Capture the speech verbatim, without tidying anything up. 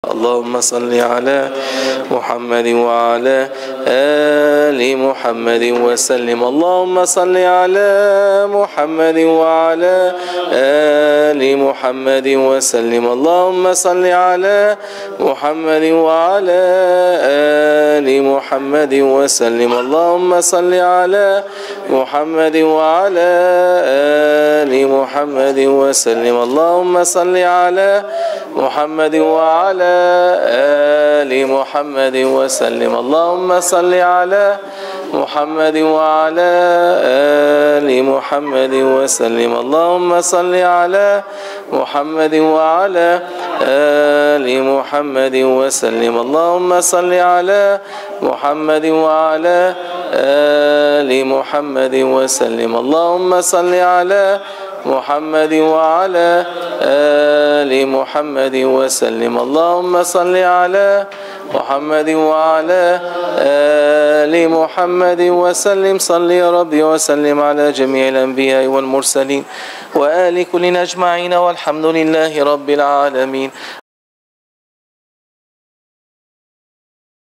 اللهم صل على محمد وعلى آل محمد وسلم. اللهم صل على محمد وعلى آل محمد وسلم. اللهم صل على محمد وعلى آل محمد وسلم. اللهم صل على محمد وعلى آل محمد وسلم. اللهم صل على محمد وعلى آل محمد وسلم. اللهم صل على محمد وعلى آل محمد وسلم. اللهم صل على محمد وعلى آل محمد وسلم. اللهم صل على محمد وعلى آل محمد وسلم. اللهم صل على محمد وعلى آل محمد وسلم. اللهم صل على محمد وعلى آل محمد وسلم. صل يا ربي وسلم على جميع الأنبياء والمرسلين وآل كل أجمعين والحمد لله رب العالمين.